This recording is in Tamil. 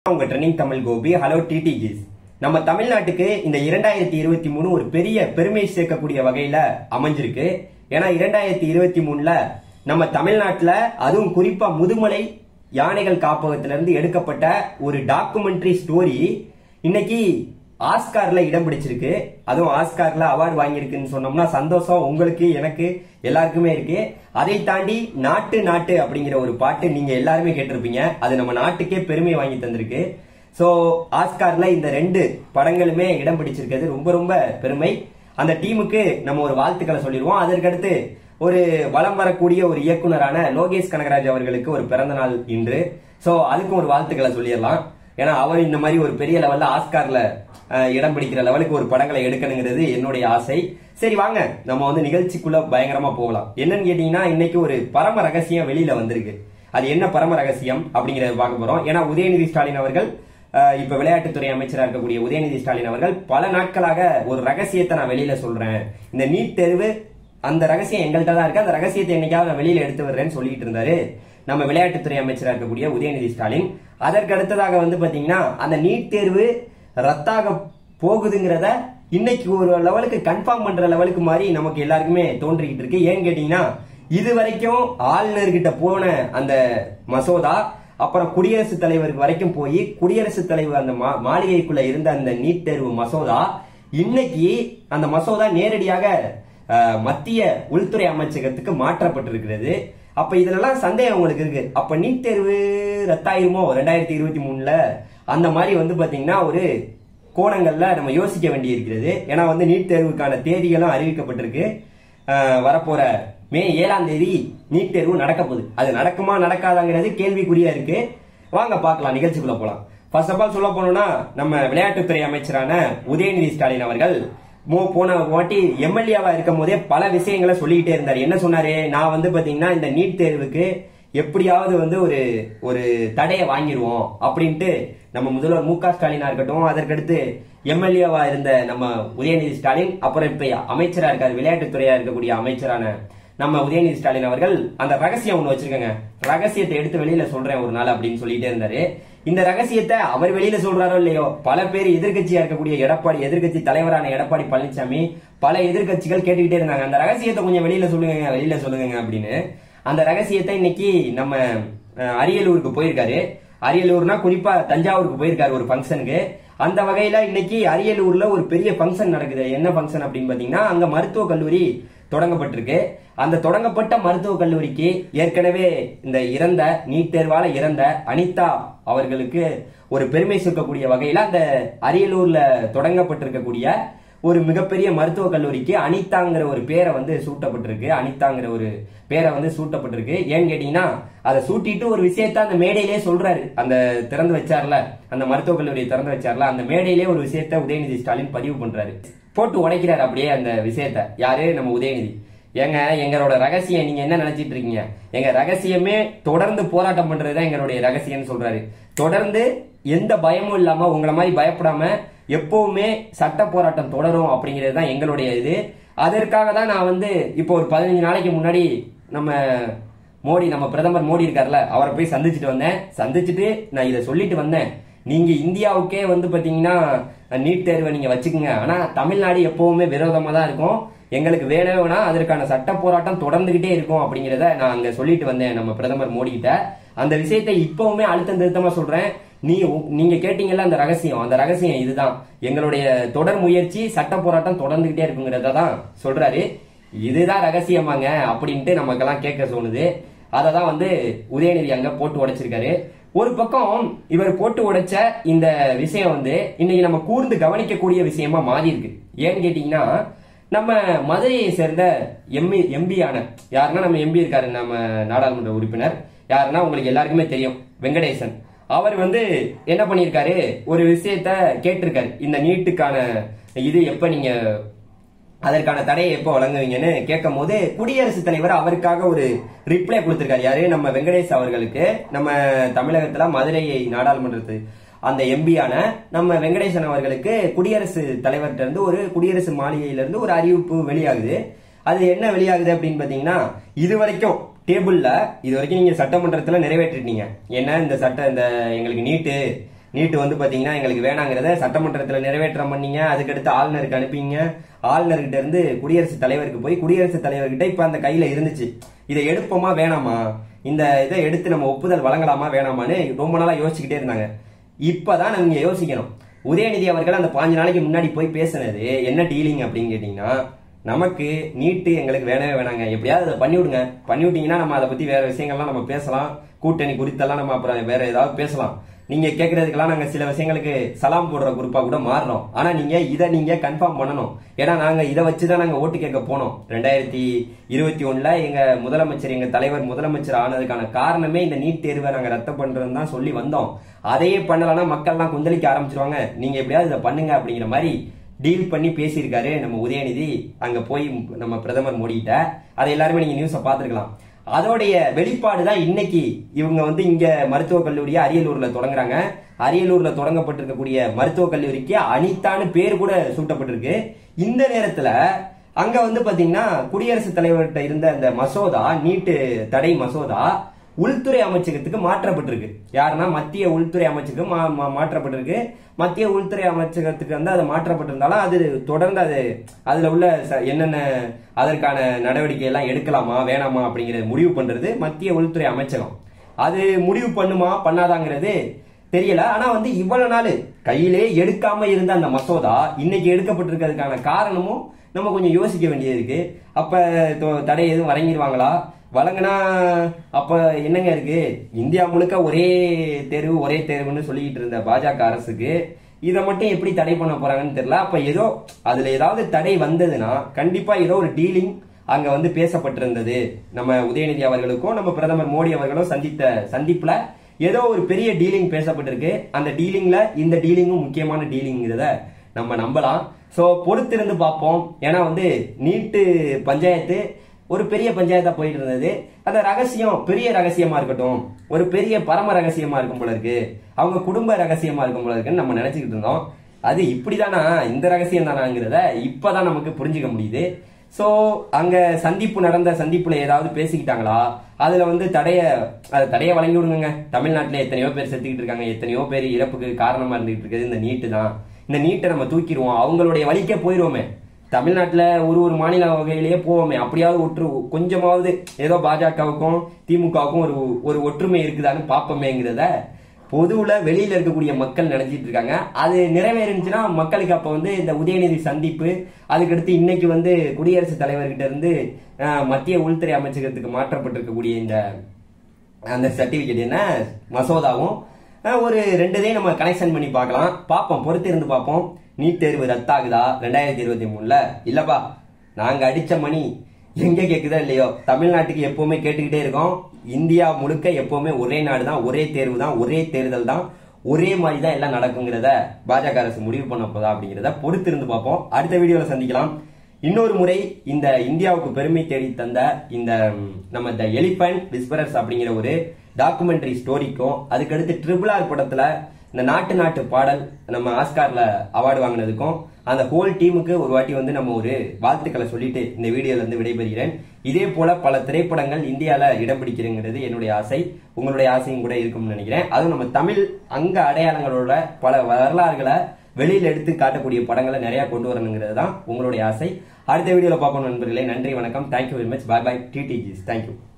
உங்க ட்ரெண்டிங் தமிழ் கோபி. ஹலோ டிடிஜிஸ். நம்ம தமிழ்நாட்டுக்கு இந்த 2023 ஒரு பெரிய பெருமை சேர்க்கக்கூடிய வகையில அமைஞ்சிருக்கு. ஏன்னா 2023ல நம்ம தமிழ்நாட்டுல அதுவும் குறிப்பா முதுமலை யானைகள் காப்பகத்திலிருந்து எடுக்கப்பட்ட ஒரு டாக்குமெண்ட்ரி ஸ்டோரி இன்னைக்கு ஆஸ்கார்ல இடம் பிடிச்சிருக்கு. அதுவும் ஆஸ்கார்ல அவார்டு வாங்கியிருக்குன்னு சொன்னோம்னா சந்தோஷம் உங்களுக்கு, எனக்கு, எல்லாருக்குமே இருக்கு. அதை தாண்டி நாட்டு நாட்டு அப்படிங்கிற ஒரு பாட்டு நீங்க எல்லாருமே கேட்டிருப்பீங்க. அது நம்ம நாட்டுக்கே பெருமை வாங்கி தந்திருக்கு. சோ ஆஸ்கார்ல இந்த 2 படங்களுமே இடம் பிடிச்சிருக்கிறது ரொம்ப ரொம்ப பெருமை. அந்த டீமுக்கு நம்ம ஒரு வாழ்த்துக்களை சொல்லிடுவோம். அதற்கடுத்து ஒரு வலம் வரக்கூடிய ஒரு இயக்குனரான லோகேஷ் கனகராஜ் அவர்களுக்கு ஒரு பிறந்த நாள் இன்று. சோ அதுக்கும் ஒரு வாழ்த்துக்களை சொல்லிடலாம். ஏன்னா அவர் இந்த மாதிரி ஒரு பெரிய லெவல்ல ஆஸ்கார்ல இடம் பிடிக்கிற லெவலுக்கு ஒரு படங்களை எடுக்கணுங்கிறது என்னுடைய ஆசை. சரி வாங்க நம்ம நிகழ்ச்சிக்குள்ள பயங்கரமா போகலாம். என்னன்னு கேட்டீங்கன்னா இன்னைக்கு ஒரு பரம ரகசியம் வெளியில வந்திருக்கு. அது என்ன பரம ரகசியம் அப்படிங்கறத பார்க்க போறோம். ஏன்னா உதயநிதி ஸ்டாலின் அவர்கள் இப்ப விளையாட்டுத்துறை அமைச்சராக இருக்கக்கூடிய உதயநிதி ஸ்டாலின் அவர்கள் பல நாட்களாக ஒரு ரகசியத்தை நான் வெளியில சொல்றேன், இந்த நீட் தேர்வு அந்த ரகசியம் எங்கள்கிட்ட தான் இருக்கு, அந்த ரகசியத்தை என்னைக்காவது நான் வெளியில எடுத்து வர்றேன்னு சொல்லிட்டு இருந்தாரு நம்ம விளையாட்டுத்துறை அமைச்சராக இருக்கக்கூடிய உதயநிதி ஸ்டாலின். அதற்கு அடுத்ததாக பாத்தீங்கன்னா அந்த நீட் தேர்வு ரத்தாக போகுதுங்கிறத இன்னைக்கு ஒரு லெவலுக்கு கன்ஃபார்ம் பண்ற லெவலுக்கு மாதிரி நமக்கு எல்லாருக்குமே தோன்றிக்கிட்டு இருக்கு. ஏன்னு கேட்டீங்கன்னா இது வரைக்கும் ஆளுநர்கிட்ட போன அந்த மசோதா அப்புறம் குடியரசுத் தலைவர் வரைக்கும் போய் குடியரசுத் தலைவர் அந்த மாளிகைக்குள்ள இருந்த அந்த நீட் தேர்வு மசோதா இன்னைக்கு அந்த மசோதா நேரடியாக மத்திய உள்துறை அமைச்சகத்துக்கு மாற்றப்பட்டிருக்கிறது. அப்ப இதுலலாம் சந்தேகம் உங்களுக்கு இருக்கு, அப்ப நீட் தேர்வு ரத்தாயிருமோ 2023ல அந்த மாதிரி பாத்தீங்கன்னா ஒரு கோணங்கள்ல நம்ம யோசிக்க வேண்டி இருக்கிறது. ஏன்னா நீட் தேர்வுக்கான தேதிகளும் அறிவிக்கப்பட்டிருக்கு. வரப்போற மே 7ஆம் தேதி நீட் தேர்வு நடக்க போகுது. அது நடக்குமா நடக்காதாங்கிறது கேள்விக்குறியா இருக்கு. வாங்க பார்க்கலாம், நிகழ்ச்சிக்குள்ள போலாம். ஃபர்ஸ்ட் ஆஃப் ஆல் சொல்ல போனோம்னா நம்ம விளையாட்டுத்துறை அமைச்சரான உதயநிதி ஸ்டாலின் அவர்கள் போன வாட்டி எம்எல்ஏவா இருக்கும் போதே பல விஷயங்களை சொல்லிக்கிட்டே இருந்தாரு. என்ன சொன்னாரு, நான் பாத்தீங்கன்னா இந்த நீட் தேர்வுக்கு எப்படியாவது ஒரு தடையை வாங்கிடுவோம் அப்படின்ட்டு நம்ம முதல்வர் மு க ஸ்டாலினா இருக்கட்டும், அதற்கடுத்து எம்எல்ஏவா இருந்த நம்ம உதயநிதி ஸ்டாலின், அப்புறம் இப்ப அமைச்சரா இருக்காரு விளையாட்டுத்துறையா இருக்கக்கூடிய அமைச்சரான நம்ம உதயநிதி ஸ்டாலின் அவர்கள் அந்த ரகசியம் ஒண்ணு வச்சிருக்காங்க. ரகசியத்தை எடுத்து வெளியில சொல்றேன் ஒரு நாள் அப்படின்னு சொல்லிட்டே இருந்தாரு. இந்த ரகசியத்தை அவர் வெளியில சொல்றாரோ இல்லையோ, பல பேர் எதிர்கட்சியா இருக்கக்கூடிய எதிர்கட்சி தலைவரான எடப்பாடி பழனிசாமி, பல எதிர்கட்சிகள் கேட்டுக்கிட்டே இருந்தாங்க, அந்த ரகசியத்தை கொஞ்சம் வெளியில சொல்லுங்க அப்படின்னு. அந்த ரகசியத்தை இன்னைக்கு நம்ம அரியலூருக்கு போயிருக்காரு. அரியலூர்னா குறிப்பா தஞ்சாவூருக்கு போயிருக்காரு ஒரு பங்கனுக்கு. அந்த வகையில இன்னைக்கு அரியலூர்ல ஒரு பெரிய பங்கன் நடக்குது. என்ன பங்கன் அப்படின்னு பாத்தீங்கன்னா அங்க மருத்துவக் கல்லூரி தொடங்கப்பட்டிருக்கு. அந்த தொடங்கப்பட்ட மருத்துவக் கல்லூரிக்கு ஏற்கனவே இந்த இறந்த நீட் தேர்வால இறந்த அனிதா அவர்களுக்கு ஒரு பெருமை சேர்க்கக்கூடிய வகையில அந்த அரியலூர்ல தொடங்கப்பட்டிருக்கக்கூடிய ஒரு மிகப்பெரிய மருத்துவக் கல்லூரிக்கு அனிதாங்கிற ஒரு பேரை சூட்டப்பட்டிருக்கு. அனிதாங்கிற ஒரு பேரை சூட்டப்பட்டிருக்கு. ஏன்னு கேட்டீங்கன்னா அதை சூட்டிட்டு ஒரு விஷயத்த அந்த மேடையிலே சொல்றாரு. அந்த திறந்து வச்சார்ல, அந்த மருத்துவக் கல்லூரியை திறந்து வச்சார்ல, அந்த மேடையிலே ஒரு விஷயத்த உதயநிதி ஸ்டாலின் பதிவு பண்றாரு, போட்டு உடைக்கிறாரு அப்படியே அந்த விஷயத்த. யாரு, நம்ம உதயநிதி. ஏங்க எங்களோட ரகசியம் நீங்க என்ன நினைச்சிட்டு இருக்கீங்க, எங்க ரகசியமே தொடர்ந்து போராட்டம் பண்றதுதான் எங்களுடைய ரகசியம் சொல்றாரு. தொடர்ந்து எந்த பயமும் இல்லாம உங்களை மாதிரி பயப்படாம எப்பவுமே சட்ட போராட்டம் தொடரும் அப்படிங்கிறது தான் எங்களுடைய இது. அதற்காக தான் நான் இப்போ ஒரு 15 நாளைக்கு முன்னாடி நம்ம பிரதமர் மோடி இருக்காருல்ல, அவரை போய் சந்திச்சுட்டு நான் இதை சொல்லிட்டு வந்தேன். நீங்க இந்தியாவுக்கே பாத்தீங்கன்னா நீட் தேர்வை நீங்க வச்சுக்கோங்க, ஆனா தமிழ்நாடு எப்பவுமே விரோதமா தான் இருக்கும், எங்களுக்கு வேணா அதற்கான சட்ட போராட்டம் தொடர்ந்துகிட்டே இருக்கும் அப்படிங்கறத நான் அங்க சொல்லிட்டு வந்தேன் நம்ம பிரதமர் மோடி கிட்ட. அந்த விஷயத்தை இப்பவுமே அழுத்தம் திருத்தமா சொல்றேன். நீங்க கேட்டீங்கல்ல அந்த ரகசியம் இதுதான். எங்களுடைய தொடர் முயற்சி சட்ட போராட்டம் தொடர்ந்துகிட்டே இருக்குங்கிறத தான் சொல்றாரு. இதுதான் ரகசியமாங்க அப்படின்ட்டு நமக்கெல்லாம் கேட்க தோணுது. அததான் உதயநிதி அங்க போட்டு உடைச்சிருக்காரு. ஒரு பக்கம் இவர் போட்டு உடைச்ச இந்த விஷயம் இன்னைக்கு நம்ம கூர்ந்து கவனிக்கக்கூடிய விஷயமா மாறி இருக்கு. ஏன்னு கேட்டீங்கன்னா நம்ம மதுரையை சேர்ந்த எம்பியான யாருன்னா நம்ம எம்பி இருக்காரு, நம்ம நாடாளுமன்ற உறுப்பினர் யாருன்னா உங்களுக்கு எல்லாருக்குமே தெரியும், வெங்கடேசன். அவர் என்ன பண்ணிருக்காரு, ஒரு விஷயத்த கேட்டிருக்காரு, இந்த நீட்டுக்கான இது எப்ப நீங்க அதற்கான தடையை எப்ப வழங்குவீங்கன்னு கேட்கும் போது குடியரசுத் தலைவர் அவருக்காக ஒரு ரிப்ளை கொடுத்திருக்காரு. யாரு, நம்ம வெங்கடேஷ் அவர்களுக்கு. நம்ம தமிழகத்துல மதுரை நாடாளுமன்றத்து அந்த எம்பியான நம்ம வெங்கடேசன் அவர்களுக்கு குடியரசு தலைவர்கிட்ட இருந்து ஒரு குடியரசு மாளிகையிலிருந்து ஒரு அறிவிப்பு வெளியாகுது. அது என்ன வெளியாகுது அப்படின்னு பாத்தீங்கன்னா, இது வரைக்கும் டேபிள்ல இது வரைக்கும் நீங்க சட்டமன்றத்துல நிறைவேற்றிட்டீங்க. என்ன இந்த எங்களுக்கு நீட்டு நீட் வந்து பாத்தீங்கன்னா எங்களுக்கு வேணாங்கிறத சட்டமன்றத்தில் நிறைவேற்றம் பண்ணீங்க. அதுக்கடுத்து ஆளுநருக்கு அனுப்பிங்க. ஆளுநர்கிட்ட இருந்து குடியரசுத் தலைவருக்கு போய் குடியரசுத் தலைவர்கிட்ட இப்ப அந்த கையில இருந்துச்சு. இதை எடுப்போமா வேணாமா, இந்த இதை எடுத்து நம்ம ஒப்புதல் வழங்கலாமா வேணாமான்னு ரொம்ப நாளா யோசிச்சுக்கிட்டே இருந்தாங்க. இப்பதான் நீங்க யோசிக்கணும். உதயநிதி அவர்கள் அந்த 5 நாளைக்கு முன்னாடி போய் பேசினது என்ன டீலிங் அப்படின்னு கேட்டீங்கன்னா, நமக்கு நீட்டு எங்களுக்கு வேணவே வேணாங்க, எப்படியாவது அதை பண்ணி விடுங்க, பண்ணி விட்டீங்கன்னா நம்ம அதை பத்தி வேற விஷயங்கள்லாம் நம்ம பேசலாம், கூட்டணி குறித்தெல்லாம் நம்ம அப்புறம் வேற ஏதாவது பேசலாம். நீங்க கேட்கறதுக்கெல்லாம் நாங்க சில விஷயங்களுக்கு சலாம் போடுற குரூப்பா கூட மாறணும். ஆனா நீங்க கன்ஃபார்ம் பண்ணணும். ஏன்னா நாங்க இதை வச்சுதான் நாங்க ஓட்டு கேட்க போனோம். 2021 எங்க முதலமைச்சர், எங்க தலைவர் முதலமைச்சர் ஆனதுக்கான காரணமே இந்த நீட் தேர்வை நாங்க ரத்து பண்றோம் தான் சொல்லி வந்தோம். அதையே பண்ணலன்னா மக்கள்லாம் கொந்தளிக்க ஆரம்பிச்சிருவாங்க. நீங்க எப்படியாவது இதை பண்ணுங்க அப்படிங்கிற மாதிரி டீல் பண்ணி பேசியிருக்காரு நம்ம உதயநிதி. அங்க போய் நம்ம பிரதமர் மோடிட்ட அதை எல்லாருமே நீங்க நியூஸை பார்த்திருக்கலாம். அதோடைய வெளிப்பாடு தான் இன்னைக்கு இவங்க வந்து இங்க மருத்துவக் கல்லூரியை அரியலூர்ல தொடங்குறாங்க. அரியலூர்ல தொடங்கப்பட்டிருக்கக்கூடிய மருத்துவக் கல்லூரிக்கு அனிதான்னு பேர் கூட சூட்டப்பட்டிருக்கு. இந்த நேரத்துல அங்க வந்து பாத்தீங்கன்னா குடியரசுத் தலைவர்கிட்ட இருந்த அந்த மசோதா, நீட்டு தடை மசோதா உள்துறை அமைச்சகத்துக்கு மாற்றப்பட்டிருக்கு. யாருன்னா மத்திய உள்துறை அமைச்சகம் மாற்றப்பட்டிருக்கு. மத்திய உள்துறை அமைச்சகத்துக்கு வந்து அது மாற்றப்பட்டிருந்தாலும் அது தொடர்ந்து அதுல உள்ள என்னென்ன அதற்கான நடவடிக்கை எல்லாம் எடுக்கலாமா வேணாமா அப்படிங்கறது முடிவு பண்றது மத்திய உள்துறை அமைச்சகம். அது முடிவு பண்ணுமா பண்ணாதாங்கிறது தெரியல. ஆனா வந்து இவ்வளவு நாள் கையிலே எடுக்காம இருந்த அந்த மசோதா இன்னைக்கு எடுக்கப்பட்டிருக்கிறதுக்கான காரணமும் நம்ம கொஞ்சம் யோசிக்க வேண்டியது இருக்கு. அப்ப தடை எதுவும் வழங்கிடுவாங்களா? வழங்கினா அப்ப என்னங்க இருக்கு? இந்தியா முழுக்க ஒரே தேர்வுன்னு சொல்லிக்கிட்டு இருந்த பாஜக அரசுக்கு இதை மட்டும் எப்படி தடை பண்ண போறாங்கன்னு தெரியல. அப்ப ஏதோ அதுல ஏதாவது தடை வந்ததுன்னா கண்டிப்பா ஏதோ ஒரு டீலிங் அங்க வந்து பேசப்பட்டிருந்தது. நம்ம உதயநிதி அவர்களுக்கும் நம்ம பிரதமர் மோடி அவர்களும் சந்தித்த சந்திப்புல ஏதோ ஒரு பெரிய டீலிங் பேசப்பட்டிருக்கு. அந்த டீலிங்ல இந்த டீலிங்கும் முக்கியமான டீலிங்கிறத நம்ம நம்பலாம். சோ பொறுத்திருந்து பார்ப்போம். ஏன்னா வந்து நீட்டு பஞ்சாயத்து ஒரு பெரிய பஞ்சாயத்தா போயிட்டு இருந்தது. அந்த ரகசியம் பெரிய ரகசியமா இருக்கட்டும், ஒரு பெரிய பரம ரகசியமா இருக்கும் போல இருக்கு, அவங்க குடும்ப ரகசியமா இருக்கும் போல இருக்குன்னு நம்ம நினைச்சுக்கிட்டு இருந்தோம். அது இப்படிதானா, இந்த ரகசியம் தானாங்கிறத இப்பதான் நமக்கு புரிஞ்சுக்க முடியுது. சோ அங்க நடந்த சந்திப்புல ஏதாவது பேசிக்கிட்டாங்களா? அதுல வந்து தடைய வழங்கி விடுங்க. தமிழ்நாட்டுல எத்தனையோ பேர் செத்துக்கிட்டு இருக்காங்க, எத்தனையோ பேர் இறப்புக்கு காரணமா இருந்துகிட்டு இருக்குது இந்த நீட்டு தான். இந்த நீட்டை நம்ம தூக்கிடுவோம், அவங்களுடைய வழிக்கே போயிருவோமே, தமிழ்நாட்டுல ஒரு மாநில வகையிலேயே போவோமே, அப்படியாவது கொஞ்சமாவது ஏதோ பாஜகவுக்கும் திமுகவுக்கும் ஒரு ஒற்றுமை இருக்குதான்னு பாப்போமேங்கிறத பொதுவுல வெளியில இருக்கக்கூடிய மக்கள் நினைச்சிட்டு இருக்காங்க. அது நிறைவேறிச்சுன்னா மக்களுக்கு அப்ப வந்து இந்த உதயநிதி சந்திப்பு, அதுக்கடுத்து இன்னைக்கு வந்து குடியரசுத் தலைவர்கிட்ட இருந்து மத்திய உள்துறை அமைச்சகத்துக்கு மாற்றப்பட்டிருக்கக்கூடிய இந்த அந்த சர்டிபிகேட் என்ன மசோதாவும் ஒரு 2 நம்ம கனெக்ஷன் பண்ணி பார்ப்போம். பொறுத்து இருந்து பார்ப்போம். நீட் தேர்வு ரத்தாகுதா 2023? இல்லப்பா, நாங்க அடிச்ச மணி எங்க கேக்குதா இல்லையோ, தமிழ்நாட்டுக்கு எப்பவுமே கேட்டுக்கிட்டே இருக்கோம். இந்தியா முழுக்க எப்பவுமே ஒரே நாடு தான், ஒரே தேர்வு தான், ஒரே தேர்தல் தான், ஒரே மாதிரி தான் எல்லாம் நடக்குங்கிறத பாஜக அரசு முடிவு பண்ண போதா அப்படிங்கிறத பொறுத்து இருந்து பார்ப்போம். அடுத்த வீடியோல சந்திக்கலாம். இன்னொரு முறை இந்த இந்தியாவுக்கு பெருமை தேடி தந்த இந்த நம்ம த எலிபென்ட் விஸ்பரர்ஸ் அப்படிங்கிற ஒரு டாக்குமெண்ட்ரி ஸ்டோரிக்கும், அதுக்கடுத்து RRR படத்துல இந்த நாட்டு பாடல் நம்ம ஆஸ்கார்ல அவார்டு வாங்கினதுக்கும் அந்த ஹோல் டீமுக்கு ஒரு வாட்டி வந்து நம்ம ஒரு வாழ்த்துக்களை சொல்லிட்டு இந்த வீடியோல இருந்து விடைபெறுகிறேன். இதே போல பல திரைப்படங்கள் இந்தியால இடம் பிடிக்கிறங்கிறது என்னுடைய ஆசை, உங்களுடைய ஆசையும் கூட இருக்கும்னு நினைக்கிறேன். அதுவும் நம்ம தமிழ் அங்க அடையாளங்களோட பல வரலாறுகளை வெளியில எடுத்து காட்டக்கூடிய படங்களை நிறைய கொண்டு வரணுங்கிறது தான் உங்களுடைய ஆசை. அடுத்த வீடியோல பார்ப்போம் நண்பர்களே. நன்றி, வணக்கம், thank you very much, bye bye, டிடிஜிஸ், தேங்க்யூ.